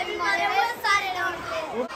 भी मारे वो सारे राउंड पे।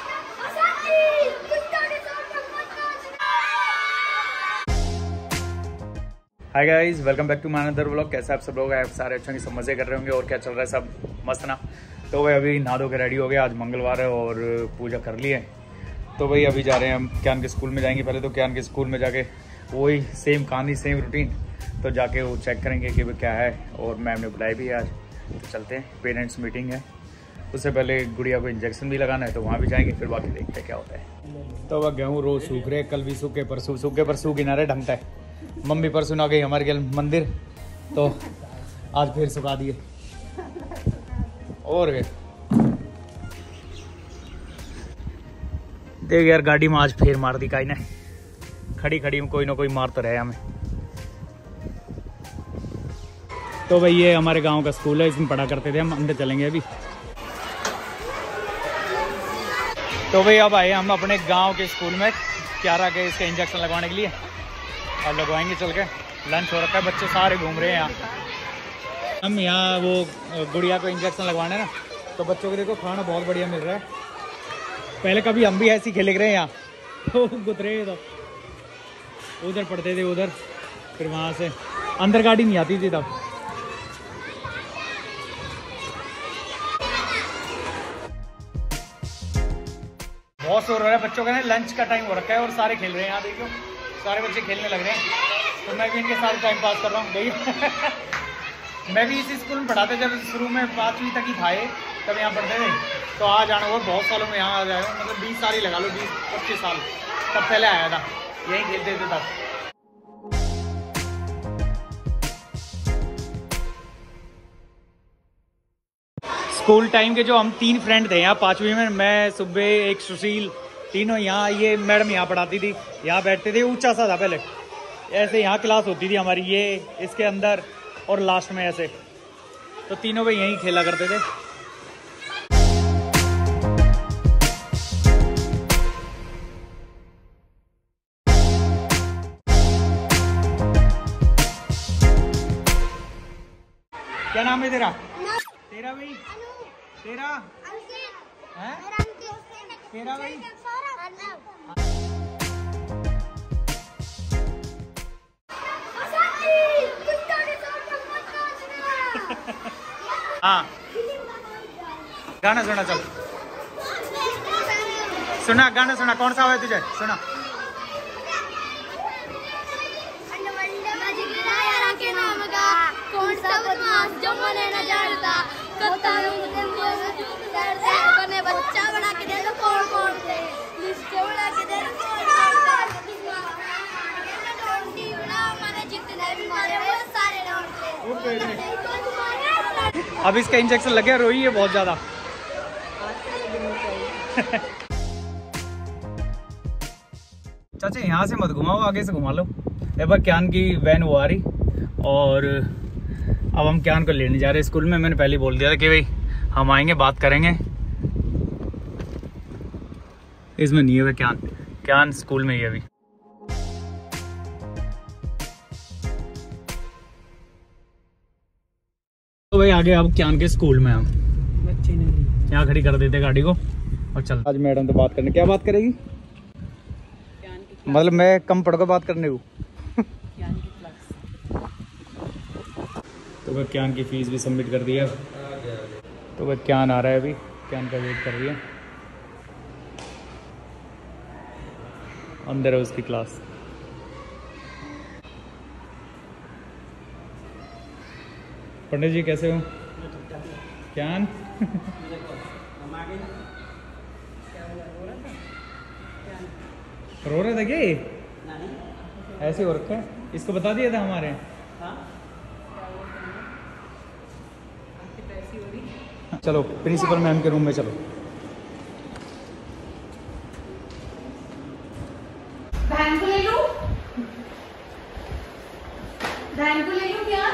Hi guys, welcome back to my another vlog. कैसे आप सब लोग हैं? आप सारे अच्छे हैं, सब मजे कर रहे होंगे। और क्या चल रहा है? सब मस्त ना। तो भाई अभी नहा धो के रेडी हो गए। आज मंगलवार है और पूजा कर ली है। तो भाई अभी जा रहे हैं हम क्यान के स्कूल में जाएंगे। पहले तो क्यान के स्कूल में जाके वही सेम कहानी सेम रूटीन, तो जाके वो चेक करेंगे कि वो क्या है। और मैम ने बुलाई भी है आज, तो चलते हैं। पेरेंट्स मीटिंग है, उससे पहले गुड़िया को इंजेक्शन भी लगाना है, तो वहाँ भी जाएंगे। फिर बाकी देखते हैं क्या होता है। तो वह गेहूँ रोज सूख रहे, कल भी सूखे, परसों सूखे, परसों किनारे ढंगता है। मम्मी परसों ना गई हमारे घर मंदिर, तो आज फिर सुखा दिए। और देख यार, गाड़ी में आज फिर मार दी काई ने। खड़ी खड़ी में कोई ना कोई मार तो रहे हमें। तो भाई ये हमारे गांव का स्कूल है, इसमें पढ़ा करते थे हम। अंदर चलेंगे अभी। तो भाई अब आए हम अपने गांव के स्कूल में क्यारा के इसके इंजेक्शन लगवाने के लिए। अब लगवाएंगे चल के। लंच हो रखा है, बच्चे सारे घूम रहे हैं यहाँ। हम यहाँ वो गुड़िया को इंजेक्शन लगवाने ना, तो बच्चों को देखो खाना बहुत बढ़िया मिल रहा है। पहले कभी हम भी ऐसे खेल रहे हैं यहाँ, तो गुजरे तो उधर पढ़ते थे उधर, फिर वहाँ से अंदर गाड़ी नहीं आती थी तब। बहुत शोर हो रहा है बच्चों का ना। लंच का टाइम हो रखा है और सारे खेल रहे हैं यहाँ। देखो सारे बच्चे खेलने लग रहे हैं, तो मैं भी इनके साथ टाइम पास कर रहा हूँ। भाई मैं भी इसी स्कूल में पढ़ा था, जब शुरू में 5वीं तक ही थाए तब यहाँ पढ़ते थे। तो आ जाना हुआ बहुत सालों में यहाँ आ जाए, मतलब 20 साल ही लगा लो, 20-25 साल तब पहले आया था। यहीं खेलते थे तब। स्कूल टाइम के जो हम 3 फ्रेंड थे यहाँ 5वीं में, मैं, सुबह, एक सुशील, तीनों यहाँ। ये मैडम यहाँ पढ़ाती थी, यहाँ बैठते थे। ऊंचा सा था पहले, ऐसे यहाँ क्लास होती थी हमारी, ये इसके अंदर और लास्ट में ऐसे। तो तीनों भाई यहीं खेला करते थे। क्या नाम है तेरा? तेरा भाई? तेरा है? तेरा भाई? हाँ, गाना सुना। चल सुना, गाना सुना। कौन सा है तुझे? सुना। कौन सा बदमाश जो मने न जानता, बच्चा बना के दे दो कौन से, लिस्ट बना के दे दो मैंने जितने भी मारे वो सारे राउंड पे। अब इसका इंजेक्शन लग गया, रोई है बहुत ज्यादा। चाचा यहाँ से मत घुमाओ, आगे से घुमा लो। एक बार क्यान की वैन वो आ रही, और अब हम क्यान को लेने जा रहे हैं स्कूल में। मैंने पहले बोल दिया था कि भाई हम आएंगे, बात करेंगे। इसमें नहीं है क्यान स्कूल में ही है अभी। तो भाई आगे अब क्यान के स्कूल में हम बच्चे नहीं यहाँ खड़ी कर देते गाड़ी को और चल। आज मैडम तो बात करने, क्या बात करेगी? मतलब मैं कम पढ़ कर बात करने को। तो वह क्यान की फीस भी सबमिट कर दी है। तो वह क्यान आ रहा है अभी, क्यान का वेट कर रही है। अंदर है उसकी क्लास। पंडित जी कैसे हो? क्यान रो रहे थे क्या? ऐसे हो रखा है, इसको बता दिया था हमारे। चलो प्रिंसिपल मैम के रूम में चलो। बहन को ले लूं? बहन को ले लूं क्या?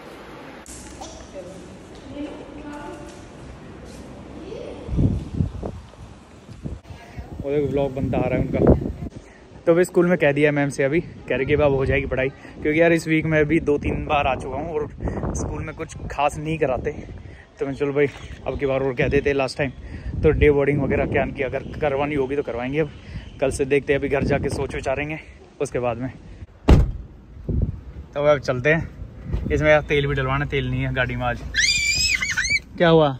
और एक व्लॉग बनता आ रहा है उनका। तो वे स्कूल में कह दिया मैम से, अभी कह रहे कि अब हो जाएगी पढ़ाई, क्योंकि यार इस वीक में अभी 2-3 बार आ चुका हूँ और स्कूल में कुछ खास नहीं कराते। तो मैं चलो भाई अब की बार और कह देते लास्ट टाइम तो डे बोर्डिंग वगैरह क्या की अगर करवानी होगी तो करवाएंगे। अब कल से देखते हैं, अभी घर जाके सोच विचारेंगे उसके बाद में। तो अब चलते हैं। इसमें यार तेल भी डलवाना, तेल नहीं है गाड़ी में आज। क्या हुआ?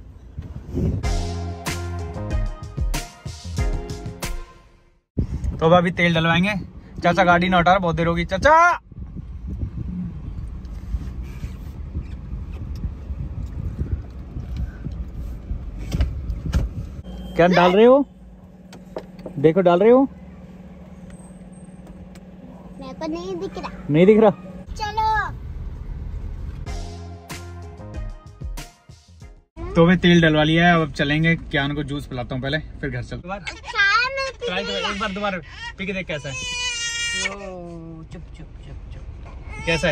तो अब अभी तेल डलवाएंगे। चाचा गाड़ी ना उठा, बहुत देर होगी। चाचा क्या डाल रहे हो? देखो डाल रहे हो। मेरे को नहीं दिख रहा। नहीं दिख रहा? चलो। तो मैं तेल डलवा लिया है, अब चलेंगे। क्या को जूस पिलाता हूँ पहले, फिर घर चलते हैं। एक बार दोबारा पी के देख कैसा है। चुप चुप चुप चुप। कैसा है?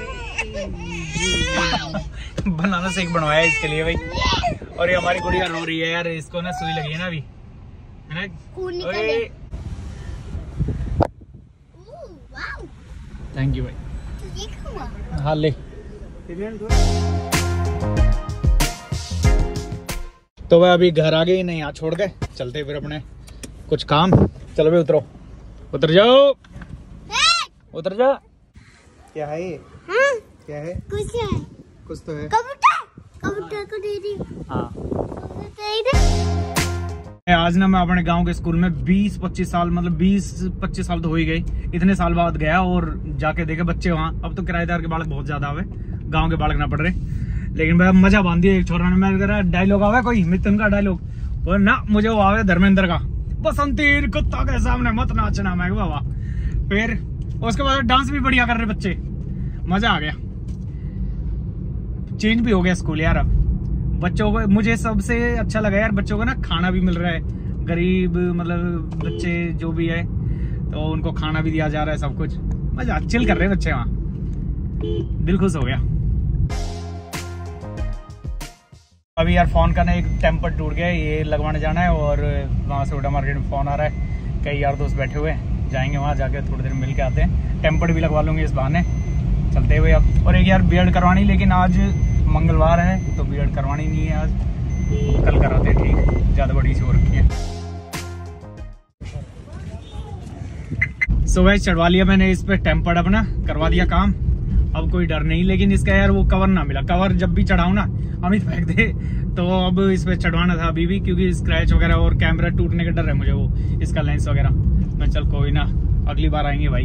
बनाना शेक बनवाया इसके लिए भाई। और ये हमारी गुड़िया रो रही है यार, इसको ना सुई लगी है ना अभी, है ना? थैंक यू भाई। हाँ ले। तो भाई अभी घर आ गए, नहीं यहाँ छोड़ के चलते फिर अपने कुछ काम। चलो भाई उतरो, उतर जाओ, उतर जा। क्या है ये? हाँ? क्या है? कुछ है, कुछ तो है। कबूतर को दे दी। हाँ। आज ना मैं अपने गांव के स्कूल में 20-25 साल, मतलब 20-25 साल तो हो ही गए, इतने साल बाद गया और जाके देखे बच्चे वहाँ। अब तो किराएदार के बालक बहुत ज्यादा आवे, गांव के बालक ना पड़ रहे, लेकिन भाई मजा बांध दिया। एक छोरा ने, मैं कह डायलॉग आवे कोई मिथुन का डायलॉग, और ना मुझे वो आवे धर्मेंद्र का, बसंती कुत्ता के सामने मत नाचना। मैं बाबा, फिर उसके बाद डांस भी बढ़िया कर रहे बच्चे, मजा आ गया। चेंज भी हो गया स्कूल यार। अब बच्चों को, मुझे सबसे अच्छा लगा यार, बच्चों को ना खाना भी मिल रहा है। गरीब मतलब बच्चे जो भी है, तो उनको खाना भी दिया जा रहा है, सब कुछ मजा, चिल कर रहे हैं बच्चे वहाँ। दिल खुश हो गया। अभी यार फोन का ना एक टेम्पर टूट गया, ये लगवाने जाना है। और वहाँ से उड़ा मार्केट में फोन आ रहा है, कई यार दोस्त बैठे हुए हैं, जाएंगे वहाँ, जाके थोड़ी देर मिल के आते हैं। टेम्पर भी लगवा लूंगे इस बहाने, चलते हुए अब। और एक यार बीएड करवानी, लेकिन आज मंगलवार है तो बीएड करवानी नहीं है आज, कल कराते हैं। ठीक, ज्यादा बड़ी सी हो रखी है। सो गाइस चढ़वा लिया मैंने इस पे टेम्पर्ड, अपना करवा दिया काम। अब कोई डर नहीं, लेकिन इसका यार वो कवर ना मिला। कवर जब भी चढ़ाऊ ना अमित फेंक दे, तो अब इस पे चढ़वाना था अभी भी, क्योंकि स्क्रैच वगैरह और कैमरा टूटने का डर है मुझे, वो इसका लेंस वगैरह। मैं चल कोई ना, अगली बार आएंगे भाई।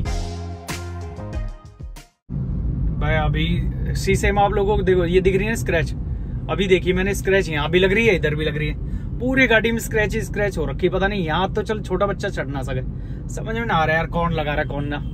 भाई अभी शीशे में आप लोगों को देखो, ये दिख रही है स्क्रैच। अभी देखिए मैंने स्क्रैच यहाँ भी लग रही है, इधर भी लग रही है, पूरी गाड़ी में स्क्रैच स्क्रैच हो रखी। पता नहीं यहाँ तो चल छोटा बच्चा चढ़ ना सके, समझ में ना आ रहा है यार कौन लगा रहा है कौन ना।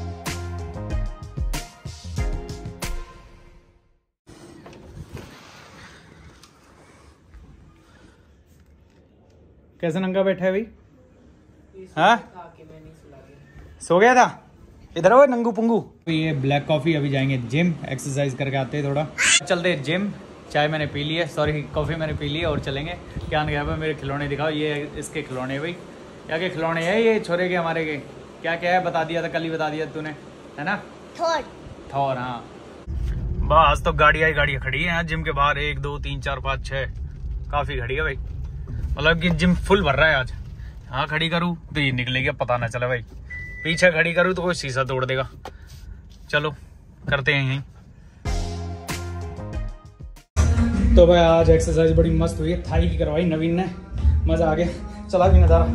कैसे नंगा बैठा है भाई? हाँ सो गया था? इधर हो नंगू पुंगू। ये ब्लैक कॉफी, अभी जाएंगे जिम, एक्सरसाइज करके आते हैं थोड़ा। चलते हैं जिम। चाय मैंने पी ली है, सॉरी कॉफी मैंने पी ली है, और चलेंगे। क्या गया भाई, मेरे खिलौने दिखाओ। ये इसके खिलौने भाई, क्या के खिलौने है ये छोरे के हमारे के? क्या क्या है बता दिया था, कल ही बता दिया तूने, है ना? थॉर। हाँ बस, तो गाड़ियाँ खड़ी है जिम के बाहर, 1 2 3 4 5 6 काफी खड़ी है भाई। मतलब कि जिम फुल भर रहा है आज। हाँ खड़ी करूँ तो ये निकलेगी, पता ना चले भाई। पीछे खड़ी करूँ तो कोई शीशा तोड़ देगा। चलो करते हैं यहीं। तो भाई आज एक्सरसाइज बड़ी मस्त हुई है, थाई की करवाई नवीन ने, मजा आ गया। चला भी नजारा।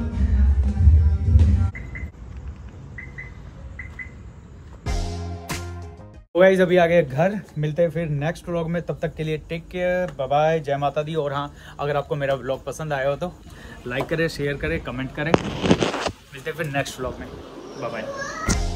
तो गाइस अभी आ गए घर, मिलते हैं फिर नेक्स्ट व्लॉग में। तब तक के लिए टेक केयर, बाय बाय, जय माता दी। और हाँ, अगर आपको मेरा व्लॉग पसंद आया हो तो लाइक करें, शेयर करें, कमेंट करें। मिलते हैं फिर नेक्स्ट व्लॉग में, बाय बाय।